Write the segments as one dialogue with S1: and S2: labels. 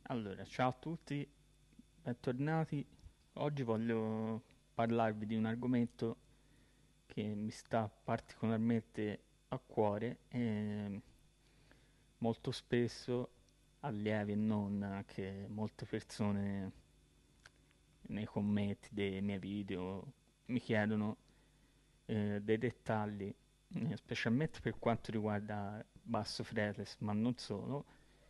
S1: Allora, ciao a tutti, bentornati. Oggi voglio parlarvi di un argomento che mi sta particolarmente a cuore e molto spesso allievi e non, anche molte persone nei commenti dei miei video mi chiedono dei dettagli, specialmente per quanto riguarda basso fretless, ma non solo,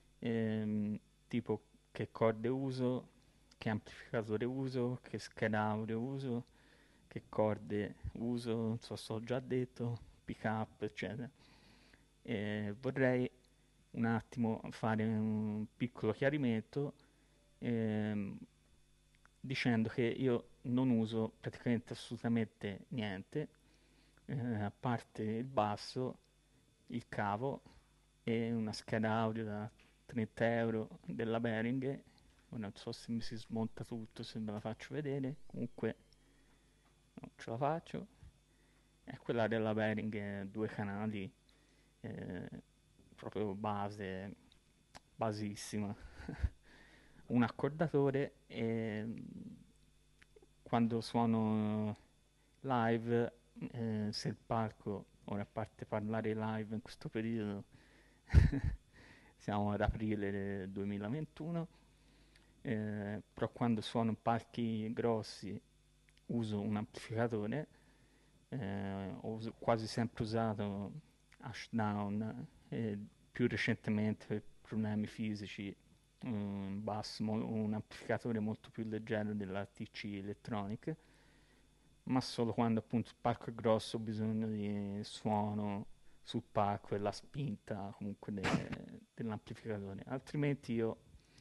S1: tipo che corde uso, che amplificatore uso, che scheda audio uso, che corde uso, non so se ho già detto, pick up, eccetera. Vorrei un attimo fare un piccolo chiarimento ehm, dicendo che io non uso praticamente assolutamente niente, a parte il basso, il cavo e una scheda audio da 30 euro della Behringer. Non so se mi si smonta tutto, se ve la faccio vedere, comunque non ce la faccio. È quella della Behringer, due canali, eh, proprio base, basissima. Un accordatore e quando suono live, se il palco, ora a parte parlare live in questo periodo, siamo ad aprile del 2021, però quando suono in palchi grossi uso un amplificatore, ho quasi sempre usato Ashdown e più recentemente per problemi fisici un basso, un amplificatore molto più leggero della TC Electronic, ma solo quando appunto il palco è grosso ho bisogno di suono sul palco e la spinta comunque dell'amplificatore, altrimenti io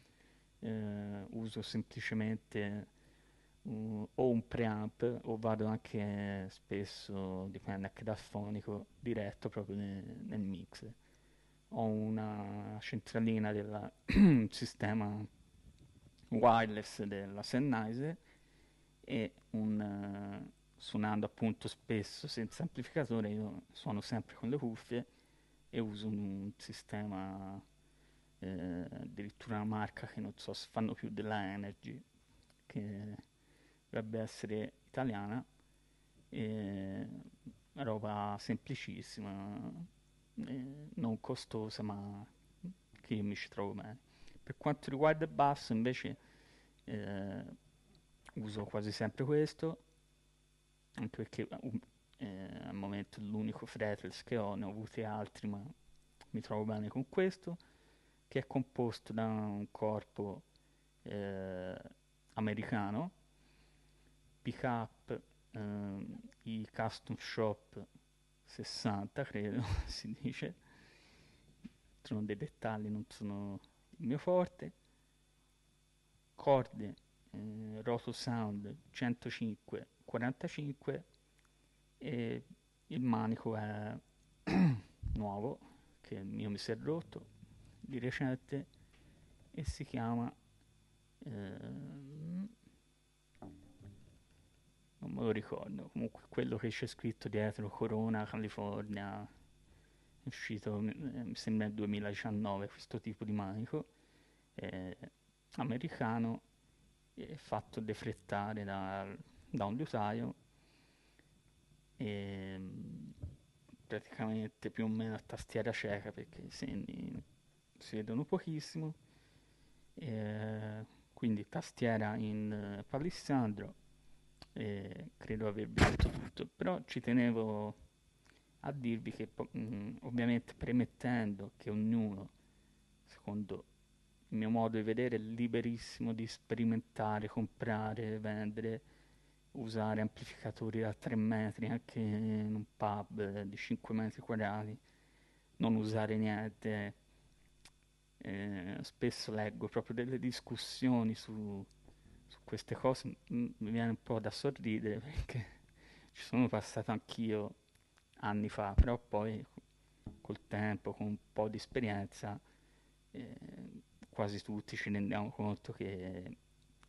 S1: uso semplicemente o un preamp o vado anche spesso, dipende anche dal fonico, diretto proprio nel mix. Ho una centralina del sistema wireless della Sennheiser e suonando appunto spesso senza amplificatore io suono sempre con le cuffie e uso un sistema, addirittura una marca che non so se fanno più, della Energy, che dovrebbe essere italiana, e roba semplicissima, non costosa, ma che io mi ci trovo bene. Per quanto riguarda il basso invece eh, uso quasi sempre questo, anche perché al momento è l'unico fretless che ho, ne ho avuti altri ma mi trovo bene con questo, che è composto da un corpo eh, americano, pick up, i custom shop 60 credo si dice, sono dei dettagli, non sono il mio forte, corde Roto Sound 105 45 e il manico è nuovo, che il mio mi si è rotto di recente e si chiama non me lo ricordo, comunque quello che c'è scritto dietro, Corona California, è uscito mi sembra nel 2019 questo tipo di manico, è americano, è fatto deflettare da un liutaio e praticamente più o meno a tastiera cieca perché i segni si vedono pochissimo, e quindi tastiera in palissandro, e credo avervi detto tutto, però ci tenevo a dirvi che ovviamente premettendo che ognuno, secondo il mio modo di vedere, è liberissimo di sperimentare, comprare, vendere, usare amplificatori da 3 metri anche in un pub di 5 metri quadrati, non usare niente. Spesso leggo proprio delle discussioni su queste cose, mi viene un po' da sorridere perché ci sono passato anch'io anni fa, però poi col tempo, con un po' di esperienza, eh, quasi tutti ci rendiamo conto che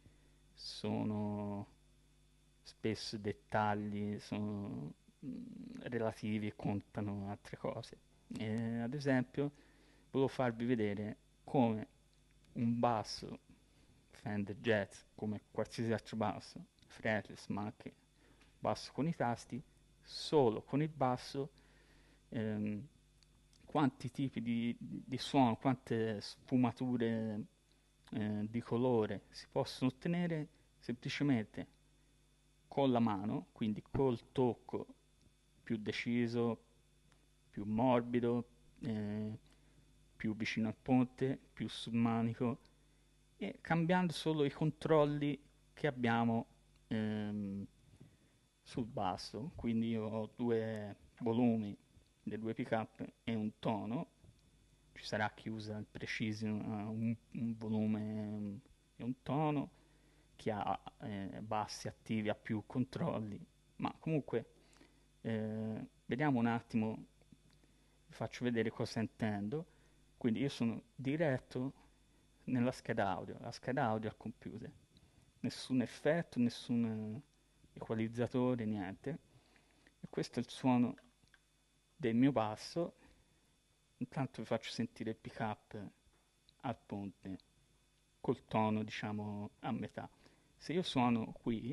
S1: sono spesso dettagli, sono relativi e contano altre cose. Ad esempio, volevo farvi vedere come un basso Fender Jazz come qualsiasi altro basso, fretless ma anche basso con i tasti, solo con il basso, ehm, quanti tipi di suono, quante sfumature di colore si possono ottenere semplicemente con la mano, quindi col tocco più deciso, più morbido, eh, più vicino al ponte, più sul manico, e cambiando solo i controlli che abbiamo ehm, sul basso. Quindi io ho due volumi dei due pick up e un tono. Ci sarà chi usa il precision un volume e un tono, chi ha bassi attivi ha più controlli, ma comunque vediamo un attimo, vi faccio vedere cosa intendo. Quindi io sono diretto nella scheda audio, la scheda audio al computer, nessun effetto, nessun equalizzatore, niente. E questo è il suono del mio basso. Intanto vi faccio sentire il pick up al ponte col tono diciamo a metà. Se io suono qui,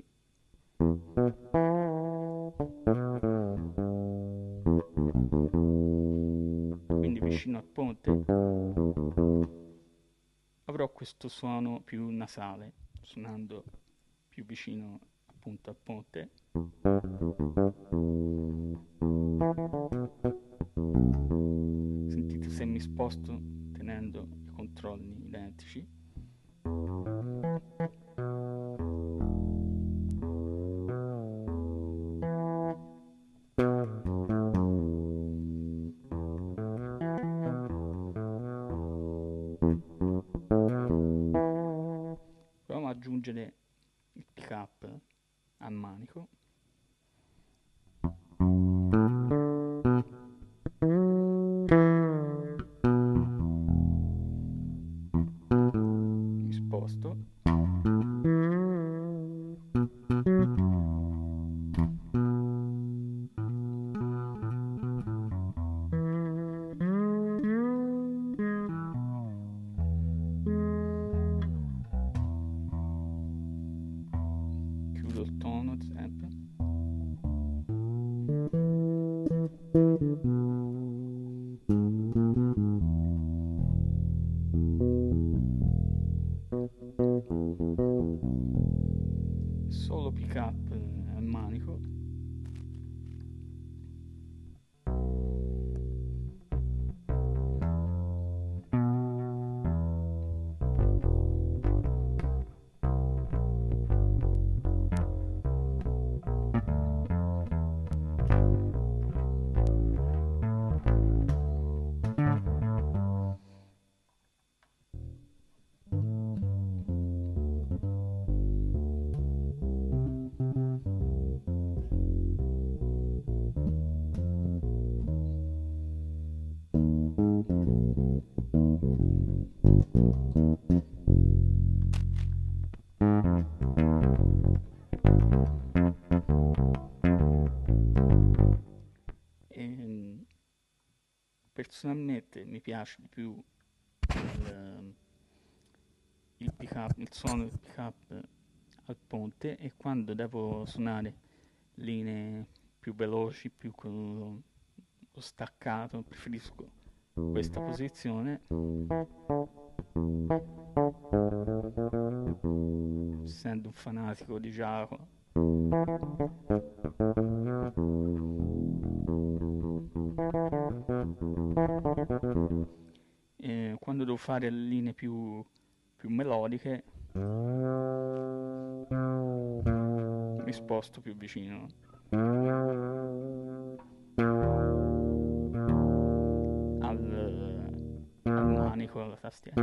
S1: quindi vicino al ponte, avrò questo suono più nasale, suonando più vicino appunto al ponte. Sentite se mi sposto tenendo i controlli identici. Proviamo ad aggiungere il pick up al manico. Mi sposto. Chiudo il tono sempre. Solo pick up al manico. E, personalmente mi piace di più il, pick up, il suono del pick up al ponte, e quando devo suonare linee più veloci, più con lo staccato, preferisco questa posizione, essendo un fanatico di Giacomo. E quando devo fare le linee più melodiche mi sposto più vicino al manico, alla tastiera.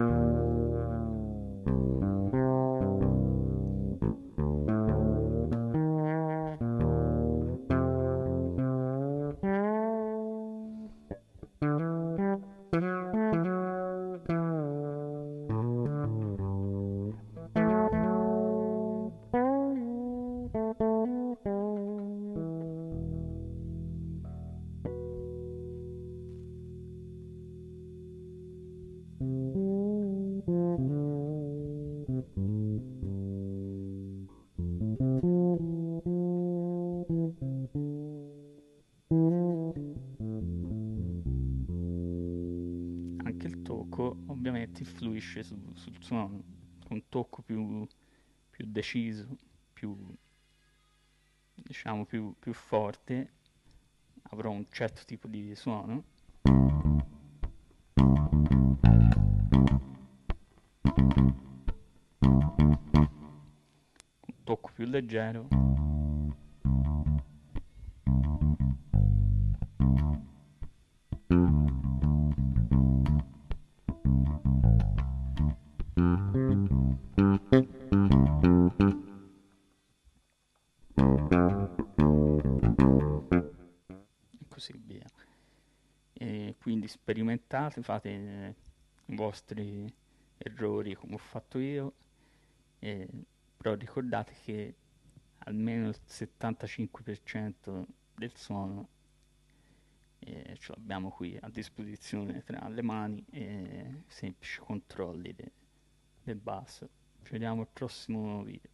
S1: ovviamente influisce sul suono, con un tocco più deciso, più, diciamo, più forte, avrò un certo tipo di suono, un tocco più leggero, e così via. E quindi sperimentate, fate i vostri errori come ho fatto io, e- però ricordate che almeno il 75% del suono ce l'abbiamo qui a disposizione tra le mani e semplici controlli del basso. Ci vediamo al prossimo video.